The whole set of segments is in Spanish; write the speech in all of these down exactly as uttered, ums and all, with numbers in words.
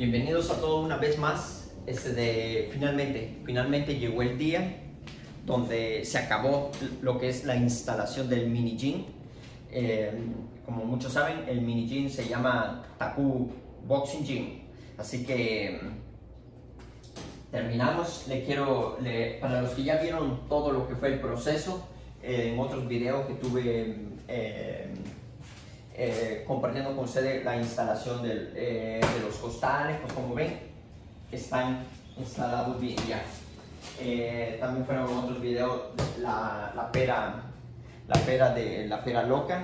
Bienvenidos a todos una vez más. Este de, finalmente, finalmente llegó el día donde se acabó lo que es la instalación del mini gym. Eh, como muchos saben, el mini gym se llama Taku Boxing Gym. Así que terminamos. Le quiero, le, para los que ya vieron todo lo que fue el proceso, eh, en otros videos que tuve eh, eh, compartiendo con ustedes la instalación del, eh, de los costales, pues como ven, están instalados bien ya. Eh, también fueron otros videos, la, la pera, la pera de la pera loca,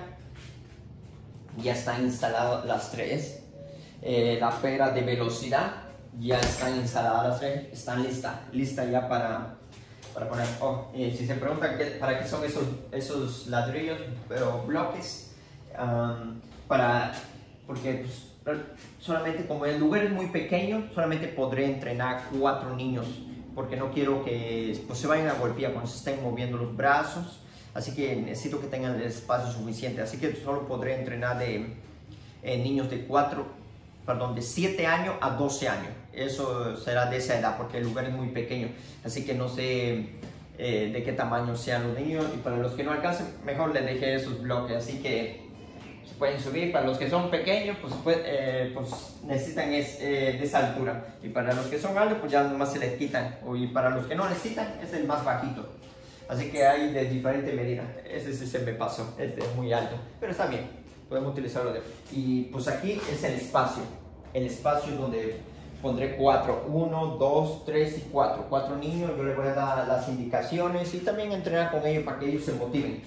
ya están instaladas las tres. Eh, la pera de velocidad, ya están instaladas las tres, están listas, listas ya para, para poner. Oh, eh, si se preguntan qué, para qué son esos, esos ladrillos, pero bloques, um, para, porque pues, solamente como el lugar es muy pequeño, solamente podré entrenar cuatro niños, porque no quiero que pues, se vayan a golpear cuando se estén moviendo los brazos, así que necesito que tengan el espacio suficiente, así que solo podré entrenar de eh, niños de cuatro, perdón, de siete años a doce años. Eso será de esa edad porque el lugar es muy pequeño, así que no sé eh, de qué tamaño sean los niños, y para los que no alcancen, mejor les dejé esos bloques, así que se pueden subir. Para los que son pequeños, pues, pues, eh, pues necesitan es, eh, de esa altura, y para los que son altos, pues ya nomás se les quitan, y para los que no necesitan, es el más bajito. Así que hay de diferentes medidas. Ese sí se me pasó, este es muy alto, pero está bien, podemos utilizarlo de... Y pues aquí es el espacio, el espacio donde pondré cuatro, uno, dos, tres y cuatro, cuatro niños. Yo les voy a dar las indicaciones y también entrenar con ellos para que ellos se motiven,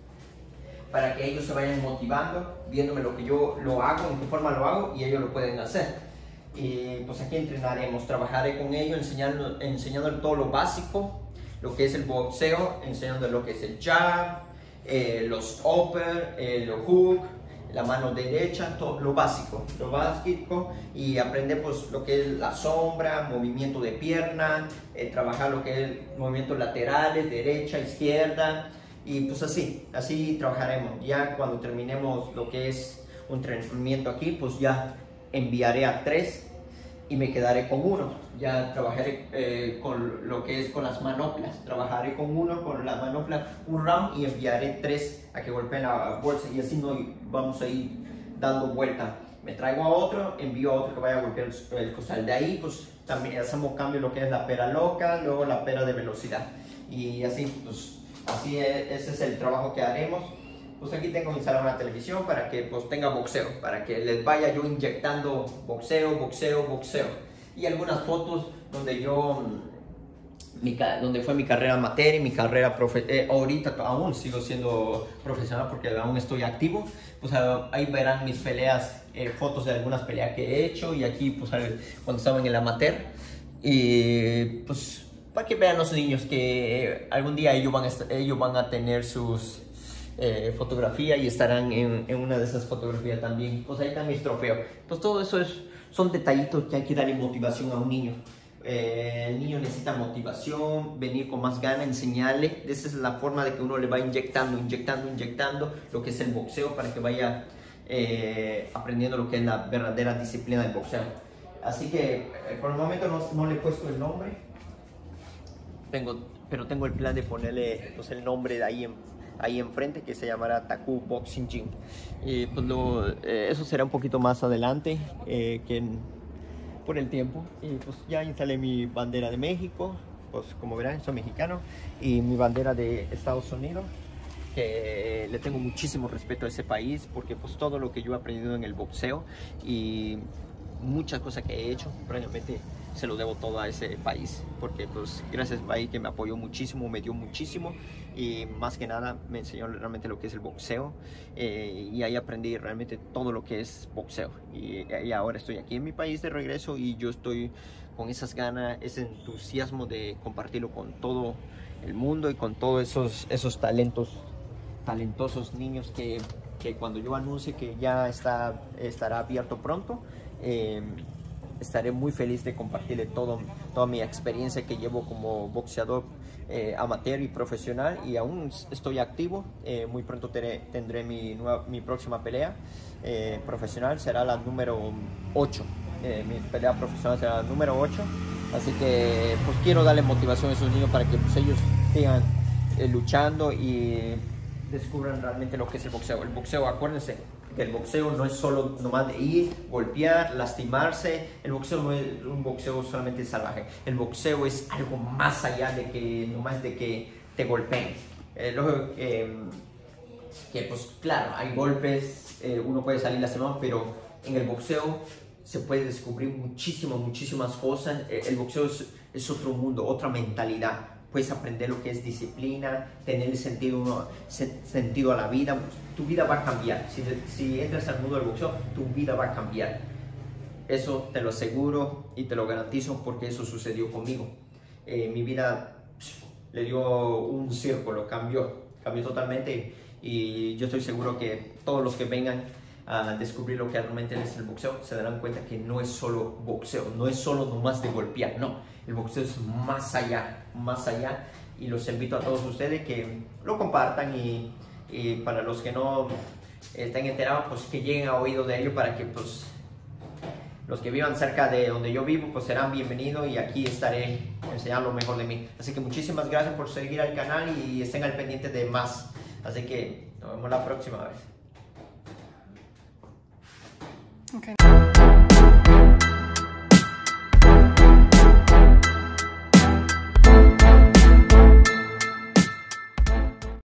para que ellos se vayan motivando, viéndome lo que yo lo hago, en qué forma lo hago, y ellos lo pueden hacer. Y pues aquí entrenaremos, trabajaré con ellos, enseñando, enseñándoles todo lo básico, lo que es el boxeo, enseñando lo que es el jab, eh, los upper, eh, los hook, la mano derecha, todo lo básico, lo básico, y aprender pues lo que es la sombra, movimiento de pierna, eh, trabajar lo que es movimientos laterales, derecha, izquierda, y pues así, así trabajaremos. Ya cuando terminemos lo que es un entrenamiento aquí, pues ya enviaré a tres y me quedaré con uno. Ya trabajaré eh, con lo que es con las manoplas, trabajaré con uno con la manopla un round y enviaré tres a que golpeen la bolsa, y así no vamos a ir dando vuelta. Me traigo a otro, envío a otro que vaya a golpear el, el costal. De ahí pues también hacemos cambio lo que es la pera loca, luego la pera de velocidad, y así pues así es, ese es el trabajo que haremos. Pues aquí tengo instalada una televisión para que pues tenga boxeo, para que les vaya yo inyectando boxeo, boxeo, boxeo, y algunas fotos donde yo, mi, donde fue mi carrera amateur y mi carrera profe, eh, ahorita aún sigo siendo profesional porque aún estoy activo. Pues ahí verán mis peleas, eh, fotos de algunas peleas que he hecho, y aquí pues cuando estaba en el amateur, y pues para que vean los niños que eh, algún día ellos van a, ellos van a tener sus Eh, fotografía y estarán en, en una de esas fotografías también. Pues ahí están mis trofeos. Pues todo eso es, son detallitos que hay que darle motivación a un niño. Eh, el niño necesita motivación, venir con más ganas, enseñarle. Esa es la forma de que uno le va inyectando, inyectando, inyectando lo que es el boxeo, para que vaya eh, aprendiendo lo que es la verdadera disciplina del boxeo. Así que eh, por el momento no, no le he puesto el nombre, tengo, pero tengo el plan de ponerle pues, el nombre de ahí en ahí enfrente, que se llamará Taku Boxing Gym. Y pues lo, eh, eso será un poquito más adelante, eh, que en, por el tiempo. Y pues ya instalé mi bandera de México, pues como verán soy mexicano, y mi bandera de Estados Unidos, que le tengo muchísimo respeto a ese país, porque pues todo lo que yo he aprendido en el boxeo y muchas cosas que he hecho, prácticamente se lo debo todo a ese país, porque pues gracias al país que me apoyó muchísimo, me dio muchísimo, y más que nada me enseñó realmente lo que es el boxeo, eh, y ahí aprendí realmente todo lo que es boxeo, y, y ahora estoy aquí en mi país de regreso, y yo estoy con esas ganas, ese entusiasmo de compartirlo con todo el mundo y con todos esos, esos talentos, talentosos niños que, que cuando yo anuncie que ya está, estará abierto pronto, eh, estaré muy feliz de compartirle todo, toda mi experiencia que llevo como boxeador eh, amateur y profesional, y aún estoy activo. Eh, muy pronto tendré, tendré mi, nueva, mi próxima pelea eh, profesional, será la número ocho. eh, mi pelea profesional será la número ocho. Así que pues quiero darle motivación a esos niños para que pues, ellos sigan eh, luchando y descubran realmente lo que es el boxeo. El boxeo, acuérdense que el boxeo no es solo nomás de ir, golpear, lastimarse. El boxeo no es un boxeo solamente salvaje. El boxeo es algo más allá de que nomás de que te golpeen. Eh, luego, eh, que pues claro, hay golpes, eh, uno puede salir lastimado, pero en el boxeo se puede descubrir muchísimas, muchísimas cosas. El boxeo es, es otro mundo, otra mentalidad. Puedes aprender lo que es disciplina, tener sentido, sentido a la vida. Tu vida va a cambiar. Si, si entras al mundo del boxeo, tu vida va a cambiar. Eso te lo aseguro y te lo garantizo porque eso sucedió conmigo. Eh, mi vida psh, le dio un círculo, cambió, cambió totalmente. Y yo estoy seguro que todos los que vengan a descubrir lo que realmente es el boxeo se darán cuenta que no es solo boxeo, no es solo nomás de golpear, no, el boxeo es más allá, más allá, y los invito a todos ustedes que lo compartan y, y para los que no estén enterados, pues que lleguen a oído de ello para que pues los que vivan cerca de donde yo vivo pues serán bienvenidos y aquí estaré enseñando lo mejor de mí. Así que muchísimas gracias por seguir al canal y estén al pendiente de más. Así que nos vemos la próxima vez. Okay.